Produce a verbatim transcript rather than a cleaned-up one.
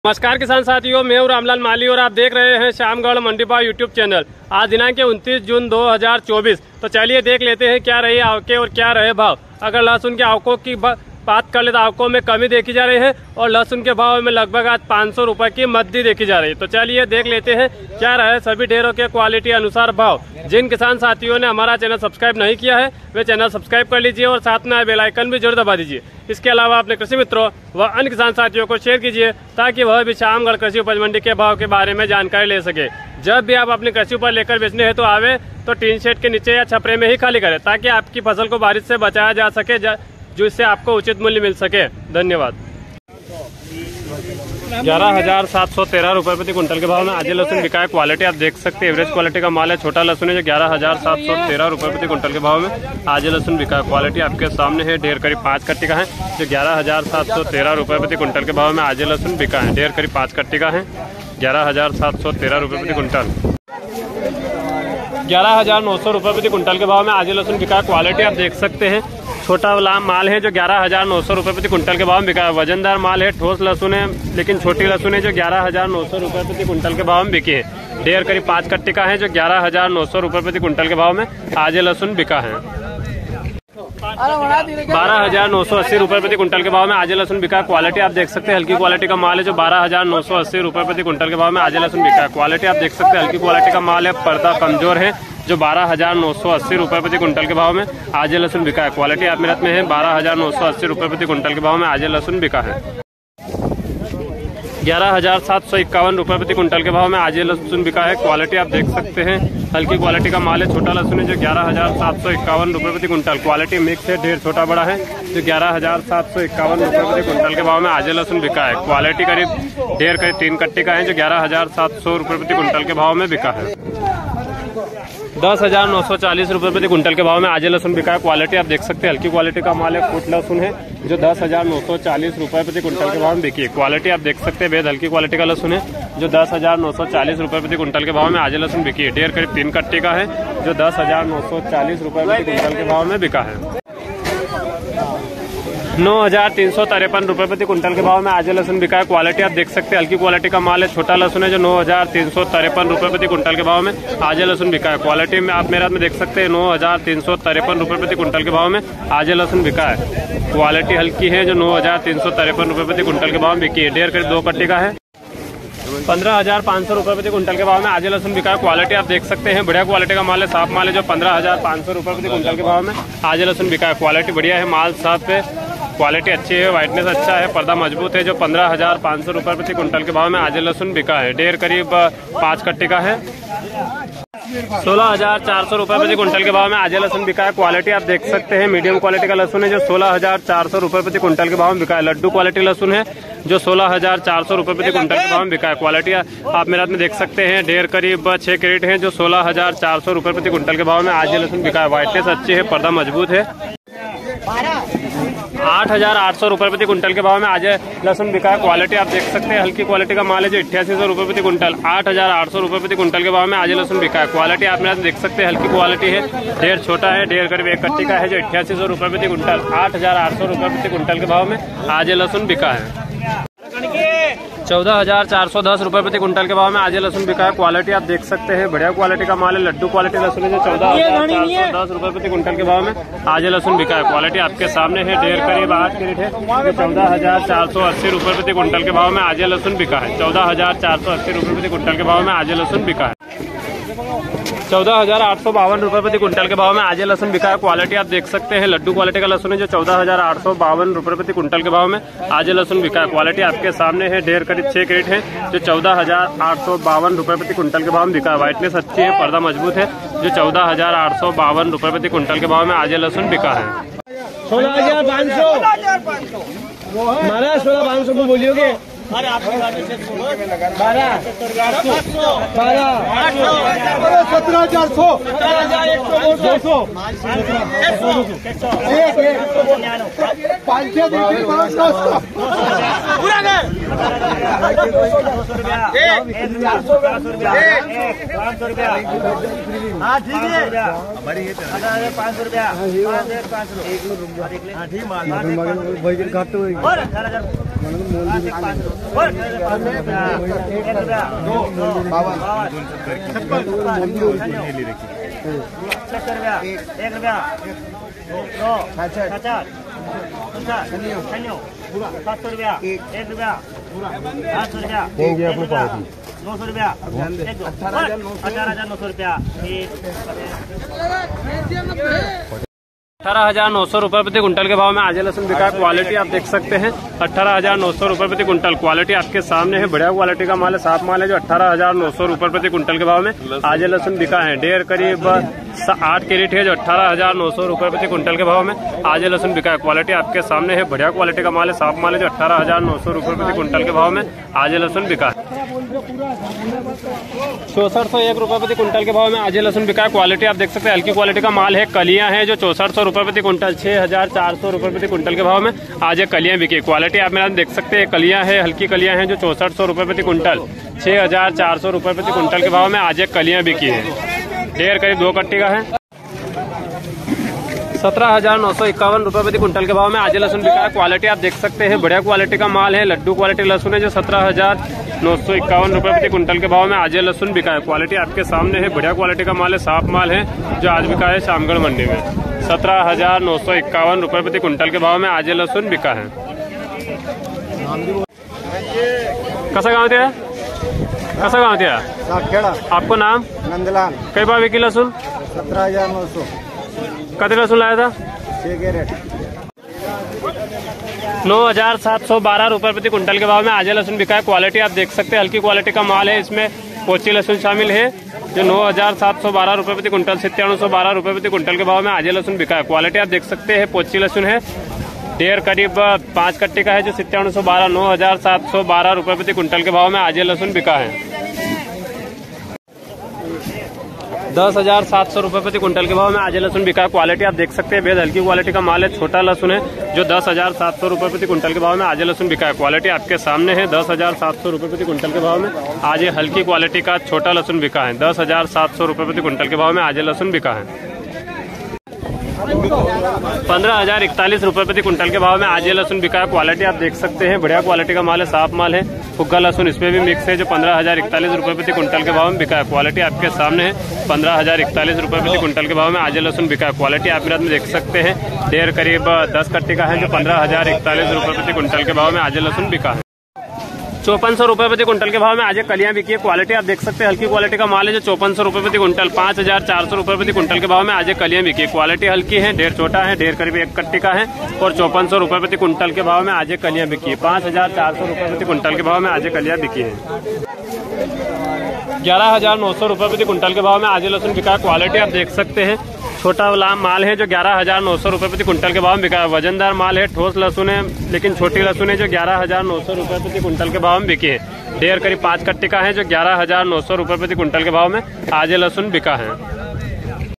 नमस्कार किसान साथियों, मैं हूं रामलाल माली और आप देख रहे हैं श्यामगढ़ मंडी भाव यूट्यूब चैनल। आज दिनांक उनतीस जून दो हज़ार चौबीस। तो चलिए देख लेते हैं क्या रही आवके और क्या रहे भाव। अगर लहसुन के आवकों की बात कर ले तो आवकों में कमी देखी जा रही है और लहसुन के भाव में लगभग आज पाँच सौ रुपए की मद्दी देखी जा रही है। तो चलिए देख लेते हैं क्या रहे सभी ढेरों के क्वालिटी अनुसार भाव। जिन किसान साथियों ने हमारा चैनल सब्सक्राइब नहीं किया है वे चैनल सब्सक्राइब कर लीजिए और साथ में बेल आइकन भी जरूर दबा दीजिए। इसके अलावा अपने कृषि मित्रों व अन्य किसान साथियों को शेयर कीजिए ताकि वह भी श्यामगढ़ कृषि उपज मंडी के भाव के बारे में जानकारी ले सके। जब भी आप अपनी कृषि उपज लेकर बेचने हेतु तो आवे तो टीन शेड के नीचे या छपरे में ही खाली करें ताकि आपकी फसल को बारिश से बचाया जा सके, जो इससे आपको उचित मूल्य मिल सके। धन्यवाद। ग्यारह हजार सात सौ तेरह रुपए प्रति कुंटल के भाव में आज लहसुन बिका है। क्वालिटी आप देख सकते हैं, एवरेज क्वालिटी का माल है। छोटा लहसुन है जो ग्यारह हजार सात सौ तेरह रुपए प्रति कुंटल के भाव में आज लहसुन बिका है। क्वालिटी आपके सामने है। ढेर करीब पाँच कट्टी का है जो ग्यारह हजार सात सौ तेरह रुपए प्रति कुंटल के भाव में आज लहसुन बिका है। ढेर करीब पाँच कट्टी का है। ग्यारह हजार सात सौ तेरह रुपए प्रति कुंटल ग्यारह हजार नौ सौ रुपए प्रति कुंटल के भाव में आज लहसुन बिका है। क्वालिटी आप देख सकते हैं, छोटा वाला माल है जो ग्यारह हजार नौ सौ रुपए प्रति कुंटल के भाव में बिका है। वजनदार माल है, ठोस लहसुन है लेकिन छोटी लहसुन है जो ग्यारह हजार नौ सौ रुपए प्रति कुंटल के भाव में बिकी है। ढेर करीब पाँच कट्टी का है जो ग्यारह हजार नौ सौ रुपए प्रति कुंटल के भाव में आज लहसुन बिका है। बारह हजार नौ सौ अस्सी रुपए प्रति कुंटल के भाव में आज लहसुन बिका है। क्वालिटी आप देख सकते हैं, हल्की क्वालिटी का माल है जो बारह हजार नौ सौ अस्सी रुपए प्रति कुंटल के भाव में आज लहसुन बिका है। क्वालिटी आप देख सकते हैं, हल्की क्वालिटी का माल है, पर्दा कमजोर है जो बारह हजार नौ सौ अस्सी रुपए प्रति कुंटल के भाव में आज लहसुन बिका है। क्वालिटी आप मेरठ में है, बारह हजार नौ सौ अस्सी रुपए प्रति कुंटल के भाव में आज लहसुन बिका है। ग्यारह हजार सात सौ इक्यावन रुपए प्रति कुंटल के भाव में आज लहसुन बिका है। क्वालिटी आप देख सकते हैं, हल्की क्वालिटी का माल है, छोटा लहसुन है जो ग्यारह हजार सात सौ इक्यावन रुपए प्रति कुंटल। क्वालिटी मिक्स है, ढेर छोटा बड़ा है जो ग्यारह हजार सात सौ इक्यावन रुपए प्रति कुंटल के भाव में आज लहसुन बिका है। क्वालिटी करीब ढेर करीब तीन कट्टी का है जो ग्यारह हजार सात सौ रुपए प्रति कुंटल के भाव में बिका है। दस हजार नौ सौ चालीस रुपए प्रति कुंटल के भाव में आज लहसुन बिका है। क्वालिटी आप देख सकते हैं, हल्की क्वालिटी का माल है, फुट लहसुन है जो दस हजार नौ सौ चालीस रुपए प्रति कुंटल के भाव में बिकी है। क्वालिटी आप देख सकते हैं, बेहद हल्की क्वालिटी का लहसुन है जो दस हजार नौ सौ चालीस रुपए प्रति कुंटल के भाव में आज लहसुन बिकी है। ढेर करीब तीन कट्टी का है जो दस हजार नौ सौ चालीस रुपए प्रति कुंटल के भाव में बिका है। नौ हजार तीन सौ तिरपन रुपए प्रति कुंटल के भाव में आज लहसुन बिका है। क्वालिटी आप देख सकते हैं, हल्की क्वालिटी का माल है, छोटा लहसुन है जो नौ हजार तीन सौ तिरपन रुपए प्रति कुंटल के भाव में आज लहसुन बिका है। क्वालिटी में आप मेरठ में देख सकते हैं, नौ हजार तीन सौ तिरपन रुपए प्रति कुंटल के भाव में आज लहसुन बिका है। क्वालिटी हल्की है जो नौ हजार तीन सौ तिरपन रुपए प्रति कुंटल के भाव में बिकी है। ढेर करीब दो कट्टी का है। पंद्रह हजार पाँच सौ रुपए प्रति कुंटल के भाव में आज लहसुन बिका है। क्वालिटी आप देख सकते हैं, बढ़िया क्वालिटी का माल है, साफ माल है जो पंद्रह हजार पाँच सौ रुपए प्रति कुंटल के भाव में आज लहसुन बिका है। क्वालिटी बढ़िया है, माल साफ है, क्वालिटी अच्छी है, वाइटनेस अच्छा है, पर्दा मजबूत है जो पंद्रह हजार पाँच सौ रुपए प्रति कुंटल के भाव में आज लहसुन बिका है। ढेर करीब पाँच कट्टी का है। सोलह हजार चार सौ रुपए प्रति कुंटल के भाव में आज लहसुन बिका है। क्वालिटी आप देख सकते हैं, मीडियम क्वालिटी का लहसुन है जो सोलह हजार चार सौ रुपए प्रति कुंटल के भाव में बिका है। लड्डू क्वालिटी लहसुन है जो सोलह हजार चार सौ रुपए प्रति कुंटल के भाव में बिका है। क्वालिटी आप मेरठ में देख सकते हैं, ढेर करीब छह क्रेट है जो सोलह हजार चार सौ रुपए प्रति कुंटल के भाव में आज लहसुन बिका है। वाइटनेस अच्छी है, पर्दा मजबूत है। आठ हजार आठ सौ रुपए प्रति कुंटल के भाव में आज लहसुन बिका है। क्वालिटी आप देख सकते हैं, हल्की क्वालिटी का माल है जो अट्ठासी सौ रुपए प्रति कुंटल। आठ हजार आठ सौ रुपए प्रति कुंटल के भाव में आज लहसुन बिका है। क्वालिटी आप मेरे देख सकते हैं, हल्की क्वालिटी है, ढेर छोटा है, ढेर करीब एक कट्टी का है जो अट्ठासी सौ रुपए प्रति कुंटल। आठ हजार आठ सौ रुपए प्रति कुंटल के भाव में आज लहसुन बिका है। चौदह हजार चार सौ दस रुपए प्रति कुंटल के भाव में आज लहसुन बिका है। क्वालिटी आप देख सकते हैं, बढ़िया क्वालिटी का माल है, लड्डू क्वालिटी लहसुन है जो चौदह हजार चार सौ दस रुपए प्रति कुंटल के भाव में आज लहसुन बिका है। क्वालिटी आपके सामने है, ढेर करीब आठ क्रेट है जो चौदह हजार चार सौ अस्सी रुपए प्रति कुंटल के भाव में आज लहसुन बिका है। चौदह हजार चार सौ अस्सी रुपए प्रति कुंटल के भाव में आज लहसुन बिका है। चौदह हजार आठ सौ बावन रुपए प्रति कुंटल के भाव में आज लहसुन बिका है। क्वालिटी आप देख सकते हैं, लड्डू क्वालिटी का लहसुन है जो चौदह हजार आठ सौ बावन रुपए प्रति कुंटल के भाव में आज लहसुन बिका है। क्वालिटी आपके सामने है, ढेर करीब छह क्रेट है जो चौदह हजार आठ सौ बावन रुपए प्रति कुंटल के भाव में बिका है। वाइटनेस अच्छी है, पर्दा मजबूत है जो चौदह हजार आठ सौ बावन रुपए प्रति कुंटल के भाव में आज लहसुन बिका है। सोलह हजार पाँच सौ महाराज, सोलह पाँच सौ को बोलियोगे अरे आपकी बात है बारह बारह सत्रह हजार सौ सत्रह हजार एक सौ दो सौ पाँच सौ पूरा कर चार सौ रुपया पाँच सौ रुपया। हाँ ठीक है, पाँच सौ रुपया पाँच सौ ठीक माल घाट एक रुपया दो पचास सात सौ रुपया एक रुपया आठ सौ रुपया नौ सौ रुपया अठारह हजार नौ सौ रुपया अठारह हजार नौ सौ रुपए प्रति कुंटल के भाव में आज लहसुन बिका है। क्वालिटी आप देख सकते हैं अठारह हजार नौ सौ रुपए प्रति कुंटल। क्वालिटी आपके सामने है, बढ़िया क्वालिटी का माल है, साफ माल है जो अठारह हजार नौ सौ रुपए प्रति कुंटल के भाव में आज लहसुन बिका है। डेढ़ करीब आठ कैरेट है जो अठारह हजार नौ सौ रुपए प्रति कुंटल के भाव में आज लहसुन बिका है। क्वालिटी आपके सामने है, बढ़िया क्वालिटी का माल है, साफ माल है जो अठारह हजार नौ सौ रुपए प्रति कुंटल के भाव में आज लहसुन बिका है। चौसठ सौ एक रुपए प्रति कुंटल के भाव में आज लहसुन बिका है। क्वालिटी आप देख सकते हैं, हल्की क्वालिटी का माल है, कलियां हैं जो चौसठ सौ रुपए प्रति कुंटल छह हजार चार सौ रुपए प्रति कुंटल के भाव में आज कलियां बिकी। क्वालिटी आप मेरा देख सकते हैं, कलियां है, हल्की कलियां हैं जो चौसठ सौ रुपए प्रति कुंटल छह हजार चार सौ रुपए प्रति कुंटल के भाव में आज कलियां बिकी है। ढेर करीब दो कट्टी का है। सत्रह हजार नौ सौ इक्यावन रुपए प्रति कुंटल के भाव में आज लहसुन बिका है। क्वालिटी आप देख सकते हैं, बढ़िया क्वालिटी का माल है, लड्डू क्वालिटी लहसुन है जो सत्रह हजार नौ सौ इक्यावन रुपए प्रति कुंटल के भाव में आज लहसुन बिका है। क्वालिटी आपके सामने है, बढ़िया क्वालिटी का माल है, साफ माल है जो आज बिका है शामगढ़ मंडी में। सत्रह हजार नौ सौ इक्यावन रुपए प्रति कुंटल के भाव में आज लहसुन बिका है। कसा गाँव दिया कसा गाँव दिया सातखेड़ा। आपको नाम नंदलाल। कई भाव बिकी लहसुन? सत्रह हजार नौ सौ। कतने लहसुन लाया था? छह कैरेट। नौ हजार सात सौ बारह रुपए प्रति कुंटल के भाव में आज लहसुन बिका है। क्वालिटी आप देख सकते हैं, हल्की क्वालिटी का माल है, इसमें पोची लहसुन शामिल है जो नौ हजार सात सौ बारह रुपए प्रति कुंटल सत्तावन सौ बारह रुपए प्रति कुंटल के भाव में आज लहसुन बिका है। क्वालिटी आप देख सकते हैं, पोची लहसुन है, डेढ़ करीब पाँच कट्टे का है जो सत्तावन सौ बारह नौ हजार सात सौ बारह रुपए प्रति कुंटल के भाव में आज लहसुन बिका है। दस हजार सात सौ रुपए प्रति कुंटल के भाव में आज लहसुन बिका है। क्वालिटी आप देख सकते हैं, बेहद हल्की क्वालिटी का माल है, छोटा लहसुन है जो दस हजार सात सौ रुपए प्रति कुंटल के भाव में आज लहसुन बिका है। क्वालिटी आपके सामने है, दस हजार सात सौ रुपए प्रति कुंटल के भाव में आज हल्की क्वालिटी का छोटा लहसुन बिका है। दस हजार सात सौ रुपए प्रति कुंटल के भाव में आज लहसुन बिका है। पंद्रह हजार इकतालीस रुपए प्रति कुंटल के भाव में आज ये लहसुन बिका है। क्वालिटी आप देख सकते हैं, बढ़िया क्वालिटी का माल है, साफ माल है, फुग्गा लहसुन इसमें भी मिक्स है जो पंद्रह हजार इकतालीस रुपए प्रति कुंटल के भाव में बिका है। क्वालिटी आपके सामने है, पंद्रह हजार इकतालीस रुपए प्रति कुंटल के भाव में आज लहसुन बिका है। क्वालिटी आप में देख सकते हैं, डेढ़ करीब दस कट्टी का है जो पंद्रह हजार इकतालीस रुपए प्रति कुंटल के भाव में आज लहसुन बिका है। चौपन सौ रुपए प्रति कुंटल के भाव में आज कलियां बिकी है। क्वालिटी आप देख सकते हैं, हल्की क्वालिटी का माल है जो चौपन सौ रुपए प्रति कुंटल पाँच हजार चार सौ रुपए प्रति कुंटल के भाव में आज कलियां बिकी है। क्वालिटी हल्की है, ढेर छोटा है, ढेर करीब एक कट्टी का है और चौपन सौ रुपए प्रति कुंटल के भाव में आज कलियां बिकी है। पाँच हजार चार सौ रुपए प्रति कुंटल के भाव में आज कलियां बिकी है। ग्यारह हजार नौ सौ रुपए प्रति कुंटल के भाव में आज लहसुन बिका है। क्वालिटी आप देख सकते हैं, छोटा वाला माल है जो ग्यारह हजार नौ सौ रुपए प्रति कुंटल के भाव में बिका है। वजनदार माल है, ठोस लहसुन है, लेकिन छोटी लहसुन है जो ग्यारह हजार नौ सौ रुपए प्रति कुंटल के भाव में बिकी है। डेढ़ करीब पाँच कट्टी का है जो ग्यारह हजार नौ सौ रुपए प्रति कुंटल के भाव में आज लहसुन बिका है।